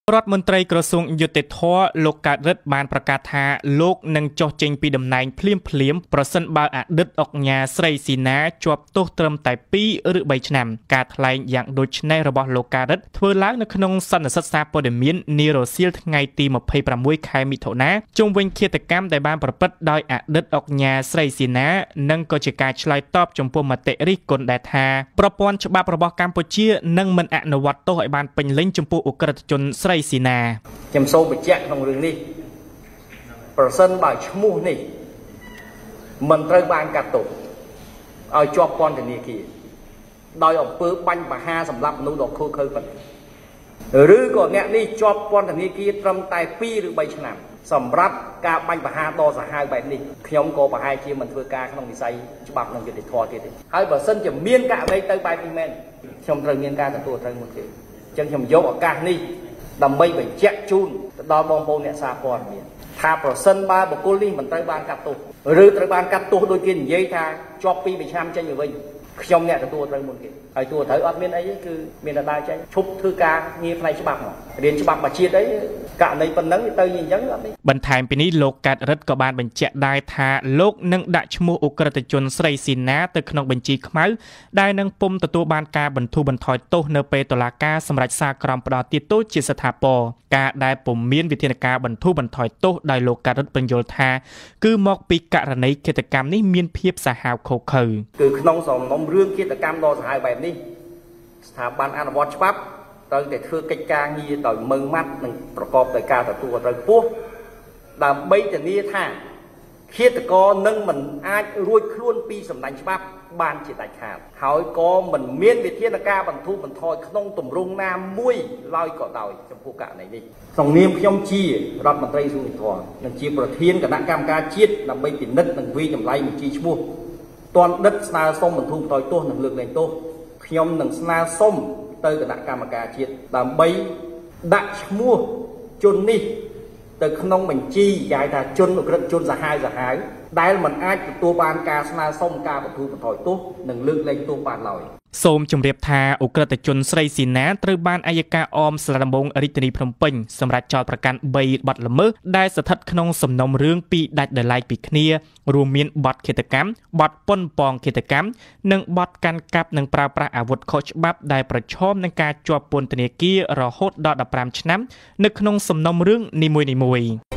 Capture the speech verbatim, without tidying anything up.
រដ្ឋមន្ត្រីក្រសួងយុតិធធម៌លោកកើតរិទ្ធបានប្រកាសថាលោកនឹងចុះចេញពីតំណែងភ្លាមភ្លាមប្រសិនបើអតីតអុកញ៉ាស្រីស៊ីណាជាប់ទោសត្រឹមតែពីរឬបីឆ្នាំការថ្លែងយ៉ាងដូចនេះរបស់លោកកើតរិទ្ធធ្វើឡើងនៅក្នុងសន្និសីទសារព័ត៌មាននារសៀលថ្ងៃទីម្ភៃប្រាំមួយខែមិថុនាជុំវិញឃាតកម្មដែលបានប្រព្រឹត្តដោយអតីតអុកញ៉ាស្រីស៊ីណានិងក៏ជាការឆ្លើយតបចំពោះមតិរិះគន់ដែលថាប្រព័ន្ធច្បាប់របស់កម្ពុជានឹងមិនអនុវត្តទោសឲ្យបានពេញលេញចំពោះអ ក្រិតជនស្រីស៊ីណាខ្ញុំសូមបញ្ជាក់ក្នុងរឿងនេះប្រសិនបើឈ្មោះនេះមិនត្រូវបានកាត់ទោសឲ្យជាប់ពន្ធនាគារដោយអំពើបាញ់បហាសម្រាប់មនុស្សដ៏ឃោរឃៅប៉ុណ្ណឹងឬក៏អ្នកនេះជាប់ពន្ធនាគារត្រឹមតែពីរឬបីឆ្នាំសម្រាប់ការបាញ់បហាដ៏សាហាវបែបនេះខ្ញុំក៏ប្រហែលជាមិនធ្វើការក្នុងវិស័យច្បាប់និងយុត្តិធម៌ទៀតទេហើយបើសិនជាមានករណីទៅបែបនេះមែនខ្ញុំត្រូវមានការទទួលត្រូវមុនគេអញ្ចឹងខ្ញុំយកឱកាសនេះដើម្បីបញ្ជាក់ជូនទៅដល់បងប្អូនអ្នកសារព័ត៌មានថាប្រសិនបើបុគ្គលនេះមិនត្រូវបានកាត់ទោសឬត្រូវបានកាត់ទោសដោយគេនិយាយថាជាប់ពីរឆ្នាំចេញទៅវិញខ្ញុំអ្នកទទួលត្រូវមុនគេហើយទទួលត្រូវអត់មានអីទេគឺមានតែដើរចេញឈប់ធ្វើការងារផ្នែកច្បាប់មករៀនច្បាប់មួយជាតិអីករណីប៉ុណ្ណឹងទៅអញ្ចឹងអត់នេះបន្ថែមពីនេះលោកកើតរិទ្ធក៏បានបញ្ជាក់ដែរថាលោកនឹងដាក់ឈ្មោះអ ក្រិតជនស្រីស៊ីណាទៅក្នុងបញ្ជីខ្មៅដែលនឹងពុំទទួលបានការបន្ធូរបន្ថយទោសនៅពេលតុលាការសម្រេចសារក្រមផ្តន្ទាទោសជាស្ថាពរការដែលពុំមានវិធានការបន្ធូរបន្ថយទោសដោយលោកកើតរិទ្ធបញ្យល់ថាគឺមកពីករណីឃាតកម្មនេះមានភាពសាហាវឃោរឃៅគឺក្នុងសំណុំរឿងឃាតកម្មដ៏សាហាវបែបនេះស្ថាប័នអនុវត្តច្បាប់ត្រូវតែធ្វើកិច្ចការងារដោយម៉ឺងម៉ាត់និងប្រកបដោយការទទួលខុសត្រូវខ្ពស់ដើម្បីធានាថាឃាតករនឹងមិនអាចរួចខ្លួនពីសម្ដាញ់ច្បាប់បានជាដាច់ខាតហើយក៏មិនមានវិធានការបន្ធូរបន្ថយក្នុងទម្រង់ណាមួយឡើយក៏ដោយចំពោះករណីនេះក្នុងនាមខ្ញុំជារដ្ឋមន្ត្រីក្រសួងយុតិធម៌និងជាប្រធានគណៈកម្មការជាតិដើម្បីពិនិត្យនិងវិចម្លៃបញ្ជីឈ្មោះទាន់ដិតស្នើសុំបន្ធូរបន្ថយទោសនិងលើកលែងទោសខ្ញុំនឹងស្នើសុំទៅគណៈកម្មការជាតិដើម្បីដាក់ឈ្មោះជននេះទៅក្នុងបញ្ជីយាយថាជនអក្រិតជនសាហាវសាហាវដែលមិនអាចទទួលបានការស្នើសុំការបន្ធូរបន្ថយទោសនិងលើកលែងទោសបានឡើយសូមជម្រាបថាអ ក្រិតជនស្រីស៊ីណាត្រូវបានអัยការអមសាលាដំបងរាជធានីភ្នំពេញសម្រាប់ចោទប្រកាន់បីបទល្មើសដែលស្ថិតក្នុងសំណុំរឿងពីរដាច់ដោយឡែកពីគ្នារួមមានបទឃាតកម្មបទប៉ុនប៉ងឃាតកម្មនិងបទកាន់កាប់និងប្រើប្រាស់អាវុធខុសច្បាប់ដែលប្រឈមនឹងការជាប់ពន្ធនាគាររហូតដល់ដប់ប្រាំឆ្នាំនៅក្នុងសំណុំរឿងនីមួយៗ